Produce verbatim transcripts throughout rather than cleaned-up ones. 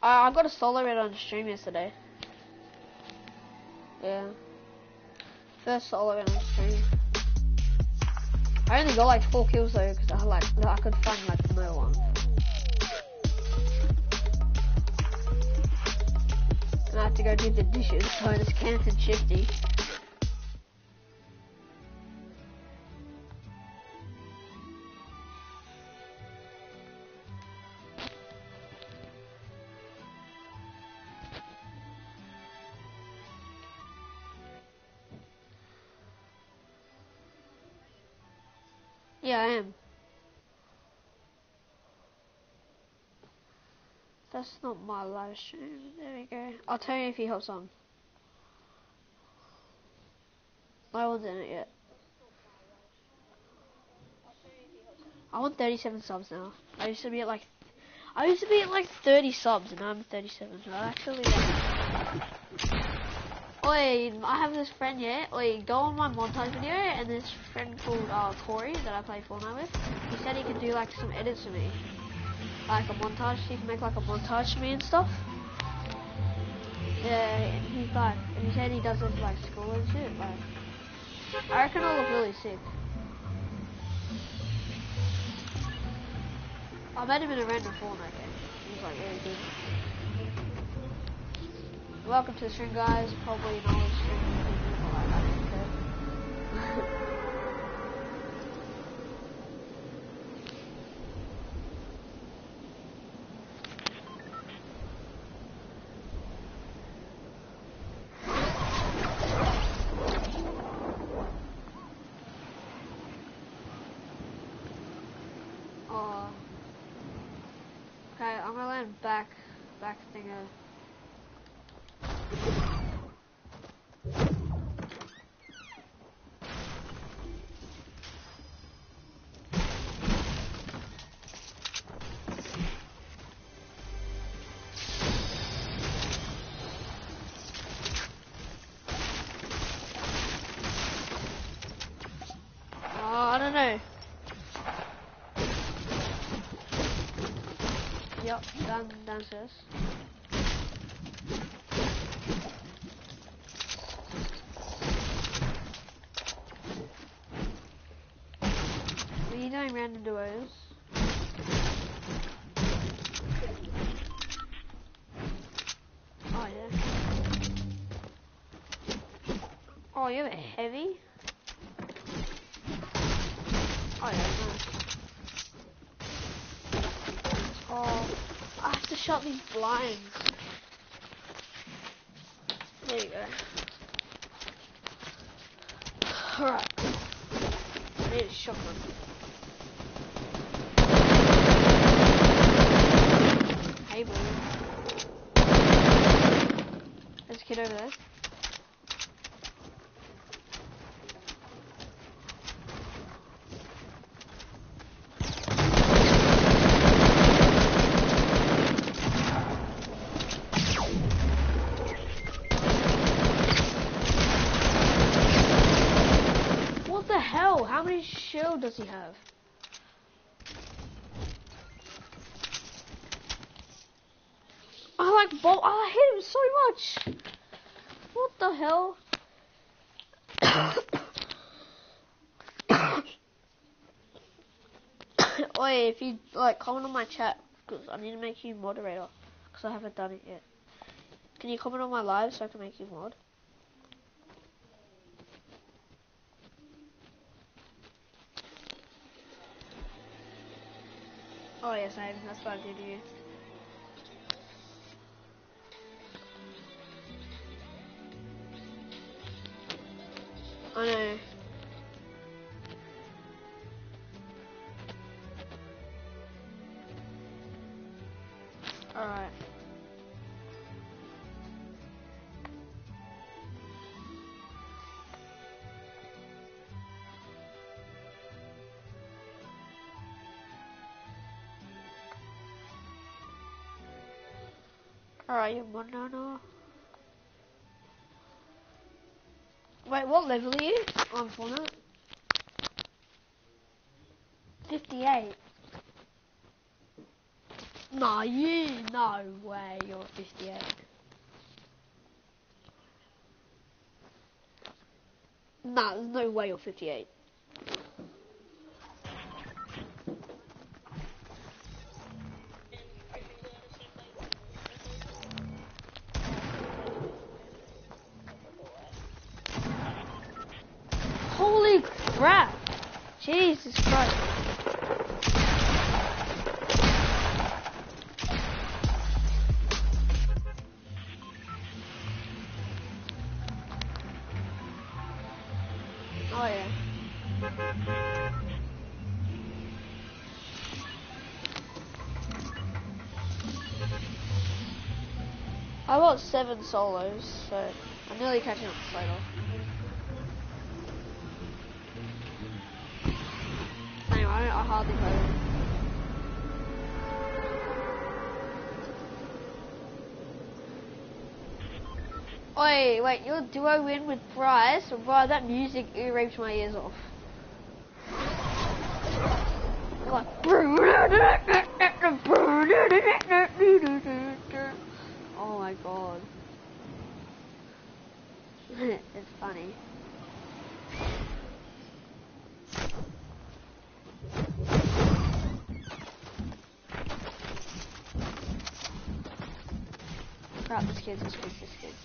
I, I got a solo raid on stream yesterday. Yeah. First solo raid on stream. I only got like four kills though, because I like I could find like no one. And I have to go do the dishes, so I just cancelled Shifty. Yeah, I am. That's not my live stream. There we go. I'll tell you if he hops on. I wasn't in it yet. I want thirty-seven subs now. I used to be at like, I used to be at like thirty subs, and I'm thirty-seven. So I actually. Oi, I have this friend here. Oi, go on my montage video, and this friend called uh, Corey that I play Fortnite with. He said he could do like some edits for me, like a montage. He can make like a montage for me and stuff. Yeah, and he's like, and he said he does it for like school and shit. Like, I reckon I'll look really sick. I met him in a random Fortnite game. He was like really good. Welcome to the stream, guys. Probably not a stream. Like, I don't care. Oh. Okay, I'm gonna land back, back thinger. I don't know. Yep, down, downstairs. Are you doing random duos? Oh yeah. Oh, you have a heavy? Oh yeah, nice. Oh, I have to shut these blinds. There you go. Alright. I need a shotgun. Hey, boy. There's a kid over there. How many shield does he have? I like ball. I hit him so much. What the hell? Oi, if you like comment on my chat, because I need to make you moderator, because I haven't done it yet. Can you comment on my live so I can make you mod? Oh yes, I that's what I did to you. I know. Alright. Alright, you're one now, now. Wait, what level are you on Fortnite? fifty-eight. Nah, you, no way, you're fifty-eight. Nah, there's no way you're fifty-eight. Holy crap! Jesus Christ. Oh yeah. I got seven solos, so I'm nearly catching up to Slater. Anyway, I, I hardly play them. Oi, wait, your duo win with Bryce? Bro, that music ear raped my ears off. Like, oh my god. It's funny. Crap, this kid, this kid, this kid.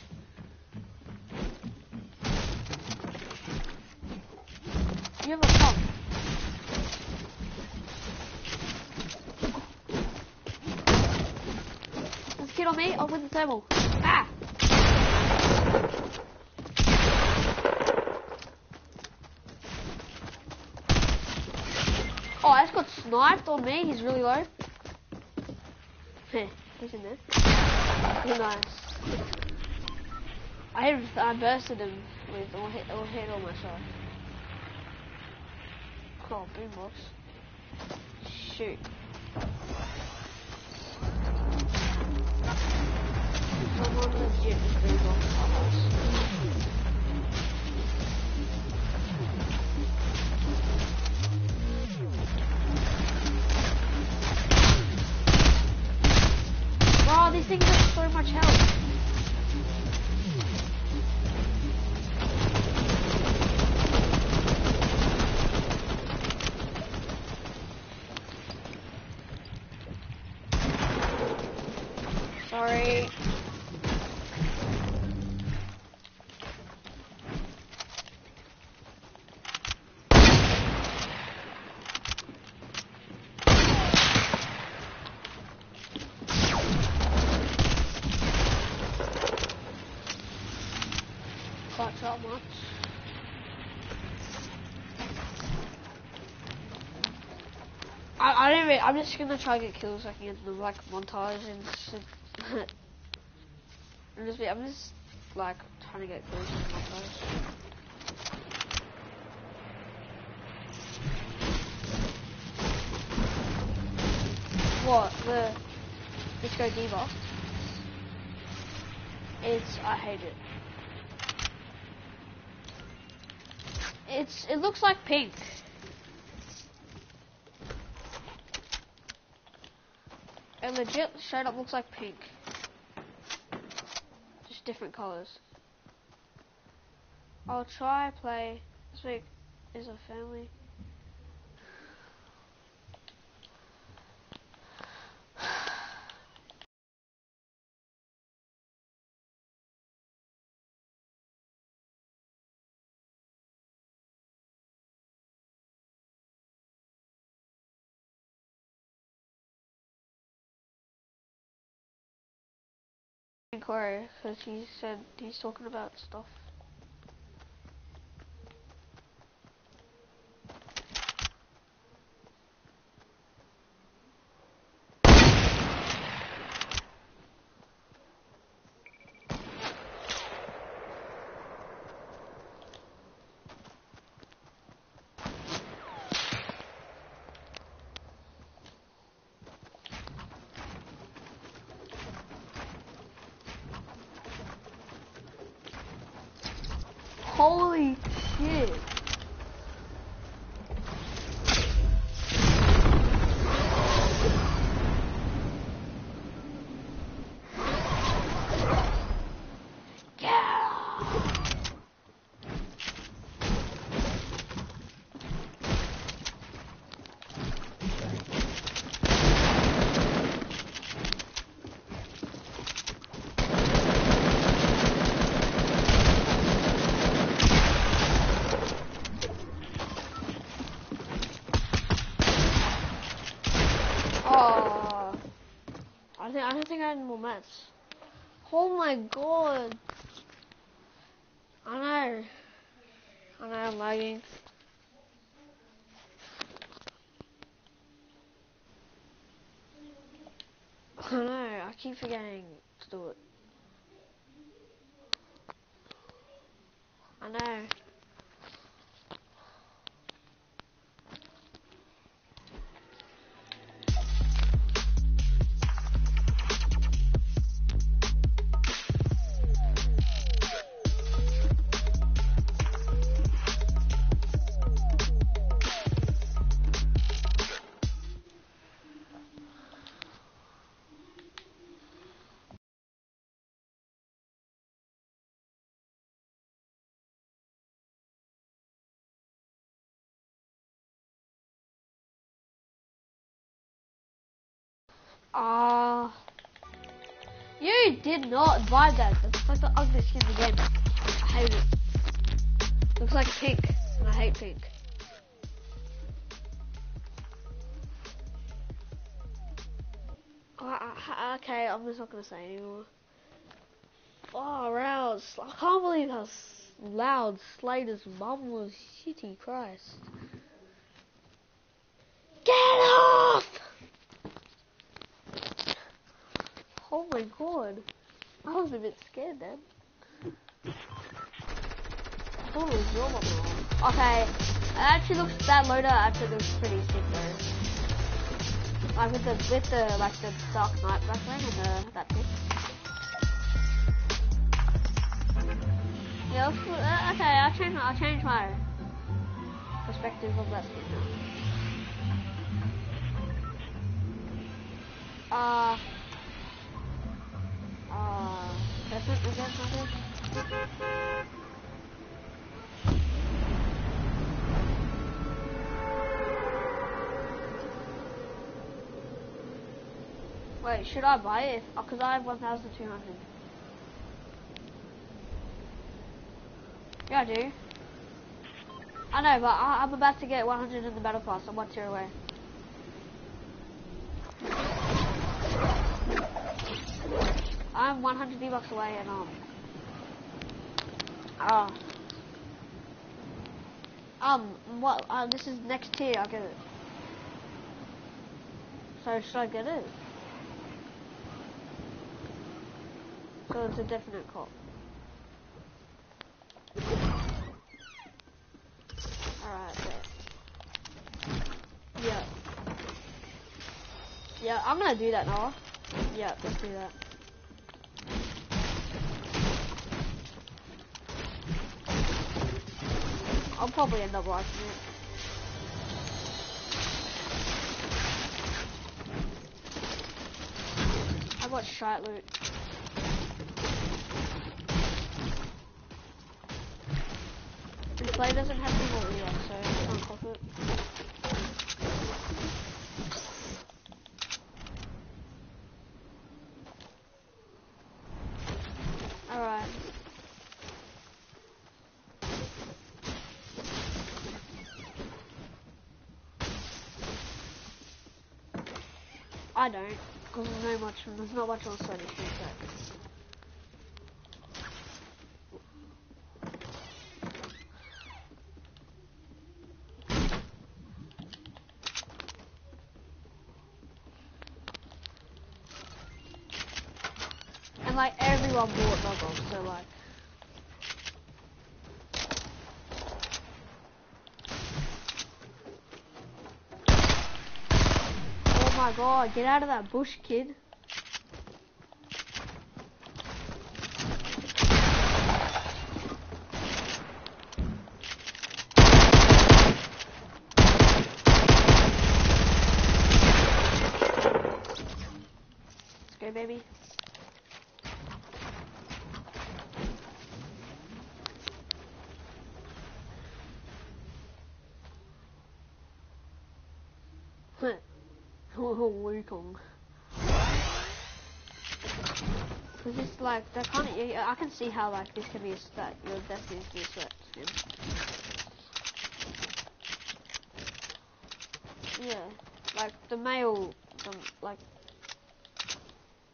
You have a pump. There's a kid on me, I'll win the table. Ah! Oh, I just got sniped on me, he's really low. He's in there. He's nice. I hit him, I bursted him with all hit, all hit on my shot. Oh, boombox. Shoot. Someone legit is boombox us. Wow, these things have so much health. Sorry. Can't tell much. I, I don't really, I'm just gonna try to get kills so I can get the like montage and shit. I'm just, I'm just like trying to get kills in the montage. What, the Disco Diva? It's, I hate it. It's, it looks like pink. It legit straight up looks like pink. Just different colours. I'll try play, this week is a family. Corey, because he said he's talking about stuff. Holy shit. I think I don't think I had more mats. Oh my god. I know. I know I'm lagging. I know, I keep forgetting to do it. I know. Ah, uh, you did not buy that. That's like the ugliest skin again. I hate it. Looks like pink, and I hate pink. Uh, okay, I'm just not gonna say anymore. Oh, Rouse, I can't believe how loud Slater's mum was. Shitty Christ. Get off! Oh my god. I was a bit scared then. I thought it was your mum. Okay, it actually looks, that loader actually looks pretty sick though. Like with the, with the, like the Dark Knight backbling and the, that thing. Yeah, uh, okay, I'll change, I'll change my perspective of that skin now. Uh, uh, present again, maybe? Wait, should I buy it? Because I have one thousand two hundred. Yeah, I do. I know, but I, I'm about to get one hundred in the battle pass. I'm one tier away. I'm one hundred V-Bucks away and um... Uh, um, what, uh, this is next tier, I'll get it. So, should I get it? So it's a definite call. Alright, yeah. Yeah, I'm gonna do that now. Yeah, let's do that. I'll probably end up liking it. I got shite loot. This play doesn't have any more yet, so I can't cop it. Alright. I don't, because there's no much, there's not much on Sony Street Set. And like everyone bought logos, so like. Oh my god, get out of that bush, kid. Let's go, baby. Wukong. Cause it's like that kind of. I can see how like this can be a stat. Your destiny can be a stat. Yeah, like the male, um, like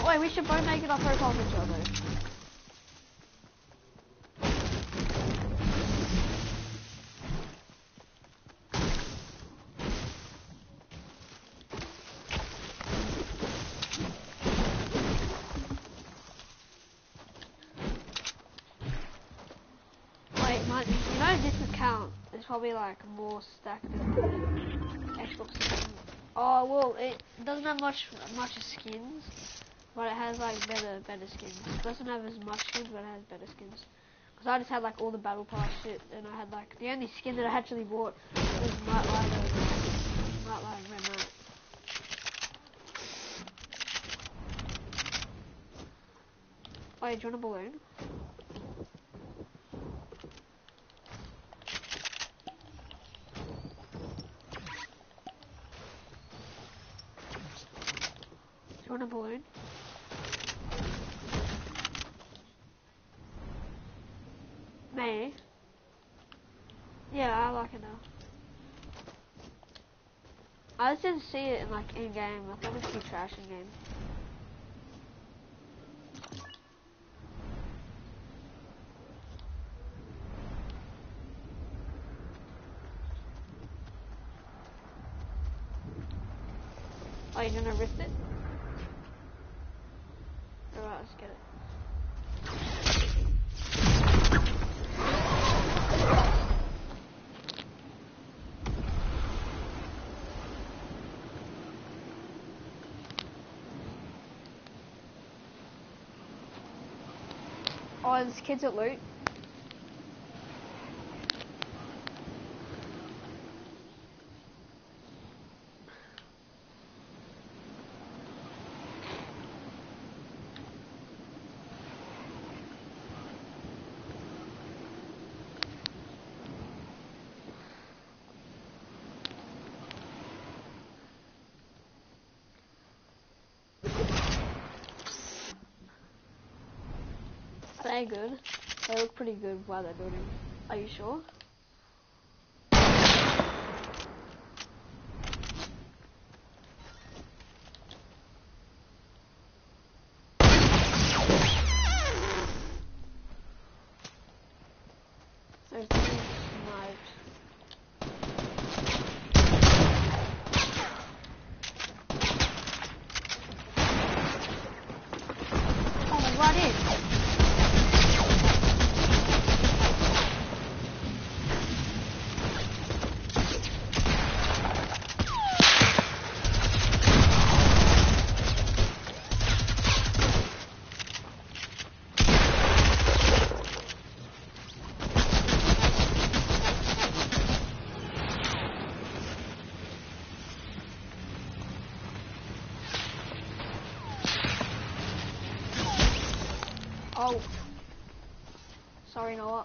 Wait, we should both make it our profile picture though. Wait, my, you know this account is probably like more stacked than Xbox account. Oh well, it doesn't have much much skins, but it has like better better skins. It doesn't have as much skins, but it has better skins. Cause I just had like all the battle pass shit, and I had like the only skin that I actually bought was Night Light and Night Light and Red Knight. Wait, do you want a balloon? Do you want a balloon? Me? Yeah, I like it now. I just didn't see it in like in game. I thought it'd be trash in game. Oh, you're gonna rift it? Alright, let's get it. Oh, there's kids at loot. They're good. They look pretty good while they're building. Are you sure? There's two sniped. Oh my god, it! Oh. Sorry, Noah.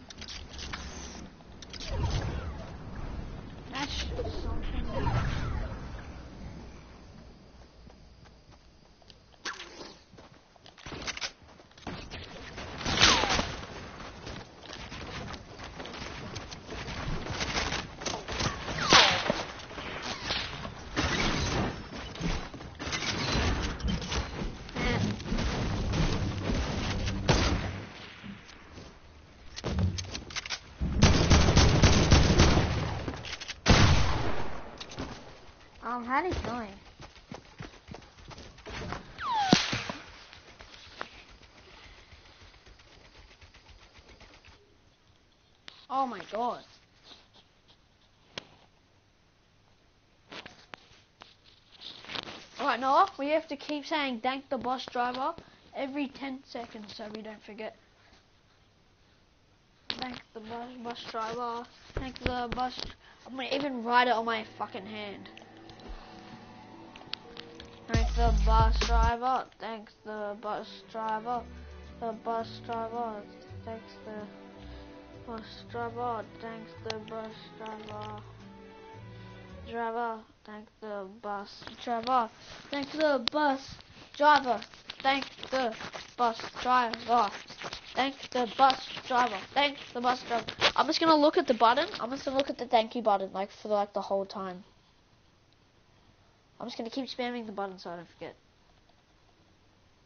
That's something. Um, how did he kill him? Oh my god. Alright, Noah, we have to keep saying thank the bus driver every ten seconds so we don't forget. Thank the bus, bus driver. Thank the bus. I'm gonna even write it on my fucking hand. Thank the bus driver. Thanks the bus driver. The bus driver. Thanks the bus driver. Thanks the bus driver. Driver. Thank the bus driver. Thank the bus driver. Thank the bus driver. Thank the bus driver. Thank the bus driver. I'm just gonna look at the button. I'm just gonna look at the thank you button like for like the whole time. I'm just gonna keep spamming the button so I don't forget.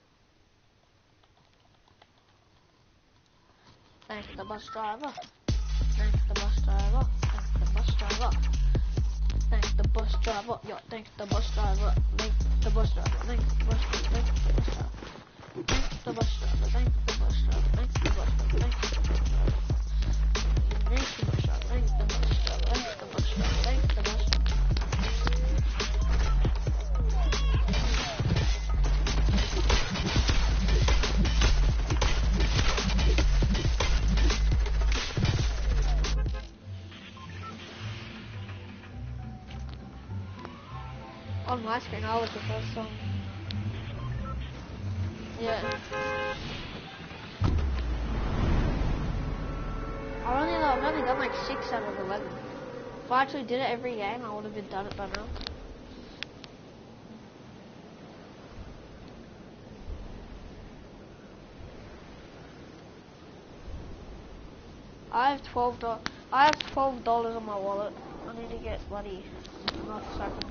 Thank the bus driver. Thank the bus driver. Thank the bus driver. Thank the bus driver. Yo, thank the bus driver. Thank the bus driver. Thank the bus driver. Thank the bus driver. Thank the bus driver. Thank the bus driver. Thank the bus driver. Thank the bus driver. Thank the bus driver. Thank the bus driver. Thank the bus driver. Thank the bus driver. On my screen, I was the first song. Yeah. I only, I've only done like six out of eleven. If I actually did it every game, I would have been done it by now. I have twelve dollars. I have twelve dollars on my wallet. I need to get bloody enough so I can.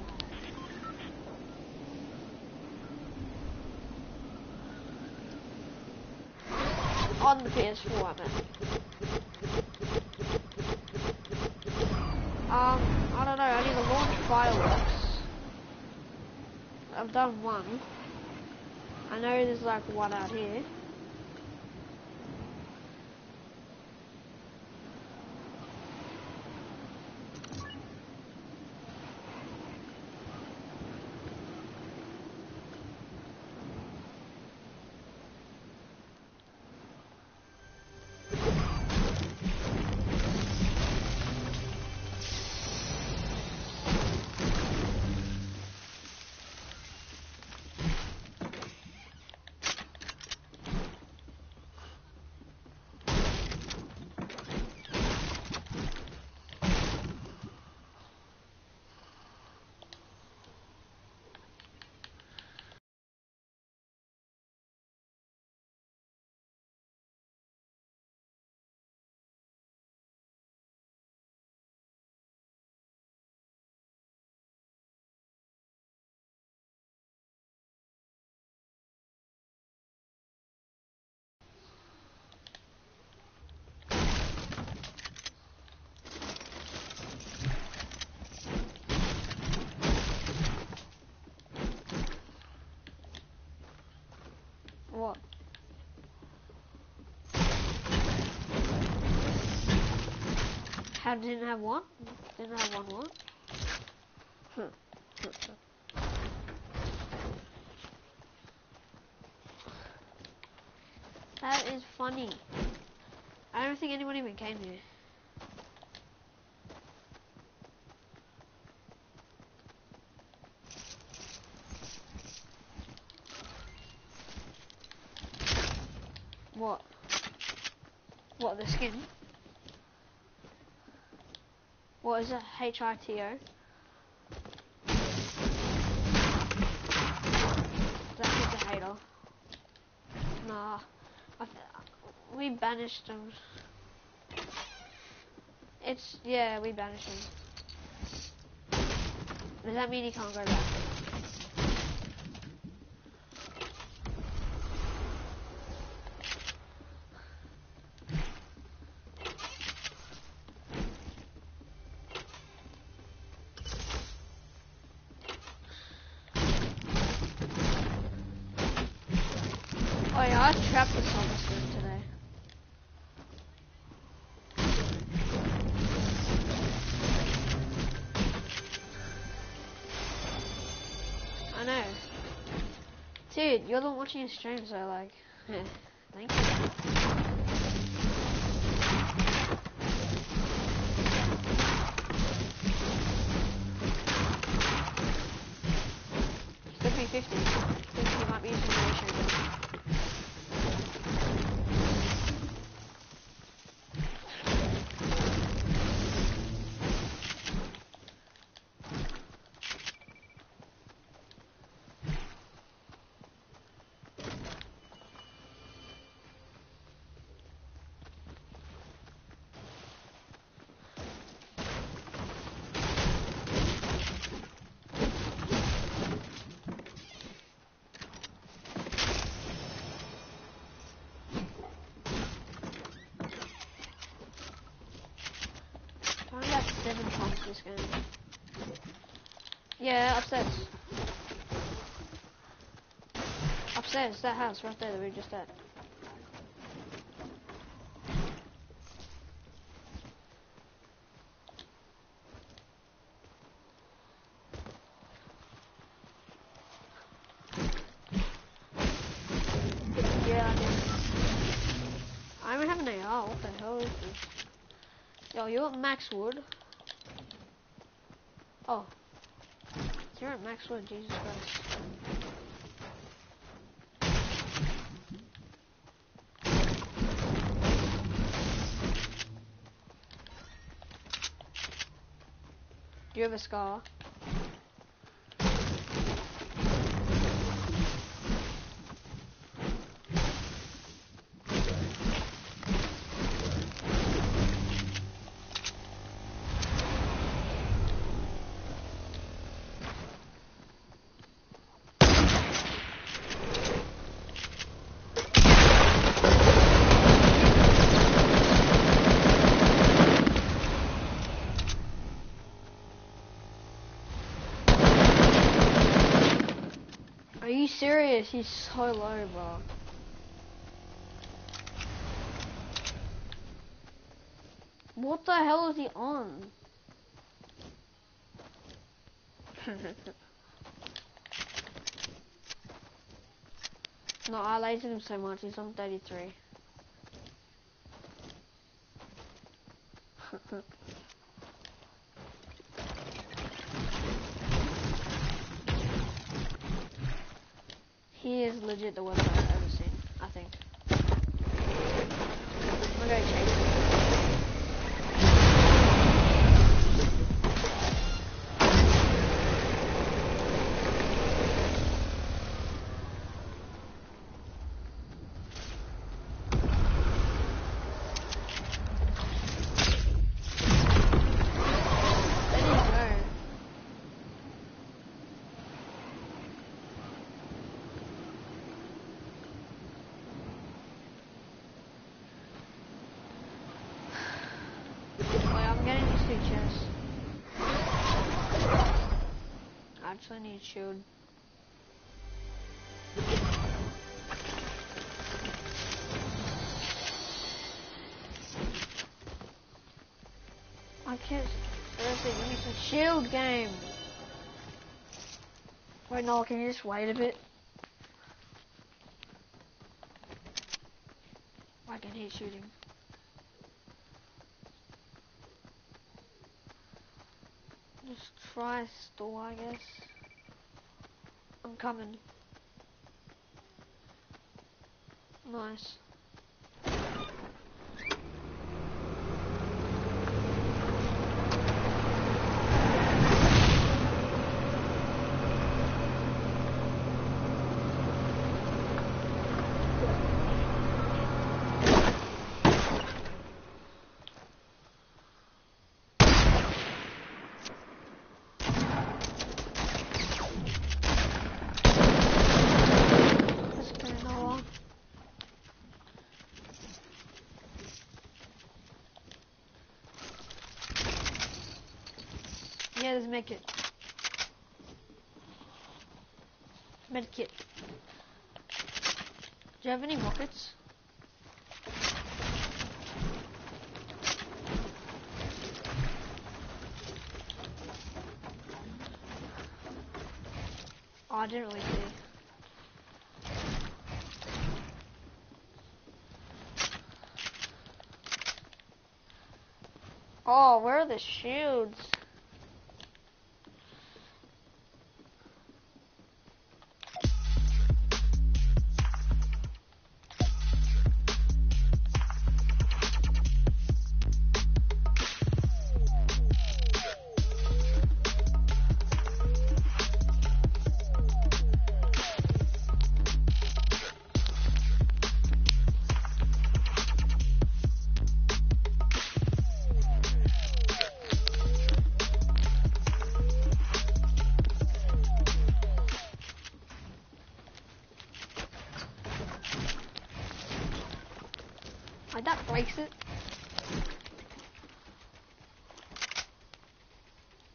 On the P S four, I meant. Um, I don't know, I need to launch fireworks. I've done one. I know there's like one out here. What? How didn't have one? Didn't have one what? That is funny. I don't think anyone even came here. What? What, the skin? What is it? H I T O? That kid's a hater. Nah. I th we banished him. It's, yeah, we banished him. Does that mean he can't go back? Oh yeah, I trapped this on this room today. I know. Dude, you're the one watching your stream, so like, yeah, thank you. Could be fifty. fifty might be using my stream. game. Yeah, upstairs. Upstairs, that house right there that we were just at. Yeah, I did. I don't have an A R. What the hell is this? Yo, you at Max Wood? Oh. You're at Max Wood, Jesus Christ. Do you have a scar? Are you serious? He's so low, bro. What the hell is he on? No, I lasered him so much. He's on thirty-three. He is legit the worst I've ever seen, I think. I'm gonna go chase him. Actually need shield. I can't seriously give me some shield game. Wait, no, can you just wait a bit? I can hear shooting. Just try store, I guess. I'm coming. Nice. Yeah, let's make it. Medkit. Do you have any rockets? Oh, I didn't really see. Oh, where are the shields? Like that breaks it.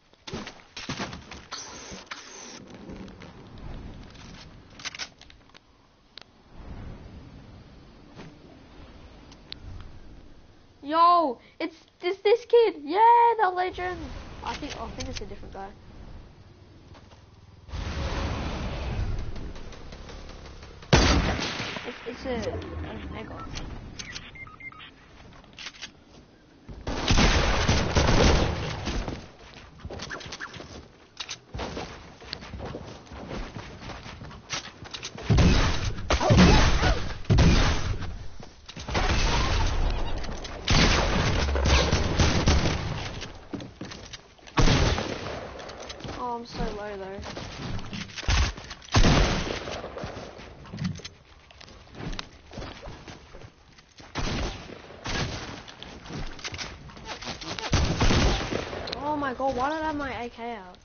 Oh, it's it's this kid. Yeah, the legend. I think oh, I think it's a different guy. It's it's a, a mega. Oh, I'm so low though. Oh my god, why did I have my A K out?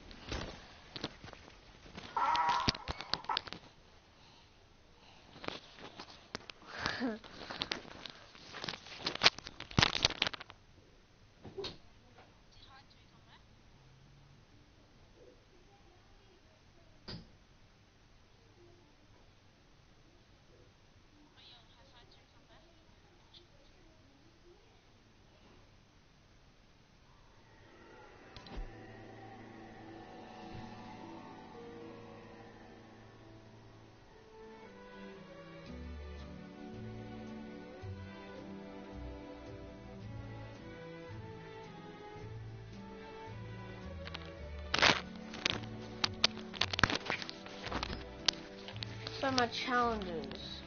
So my challenges.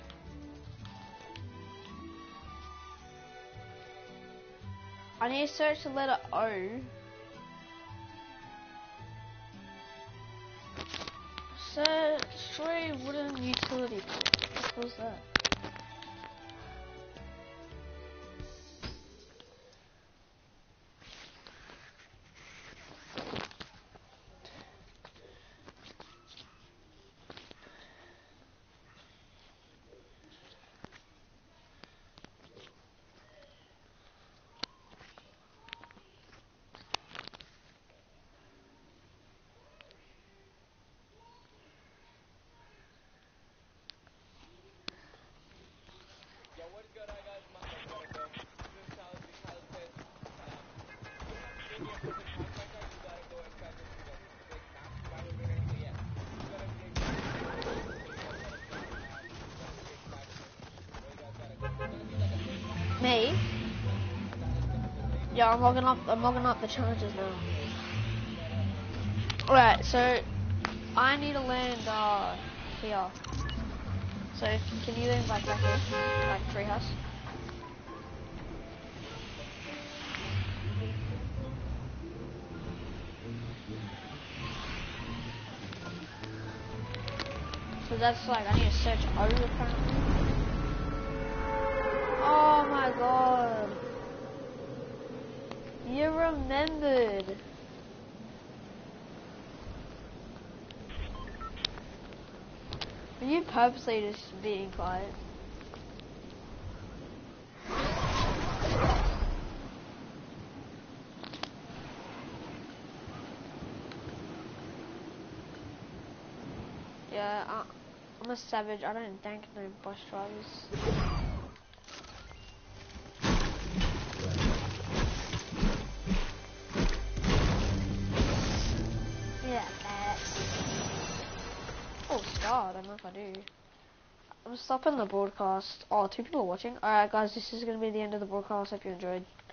I need to search the letter O. Search destroy wooden utility pole. What was that? Me? Yeah, I'm logging up. I'm logging up the challenges now. Alright, so I need to land uh here. So can you land like back here, like treehouse? So that's like I need to search O apparently. Oh my god. You remembered. Are you purposely just being quiet? Yeah, I, I'm a savage. I don't thank no bus drivers. Yeah, that. Oh, star. I don't know if I do. I'm stopping the broadcast. Oh, two people are watching. Alright, guys, this is going to be the end of the broadcast. Hope you enjoyed.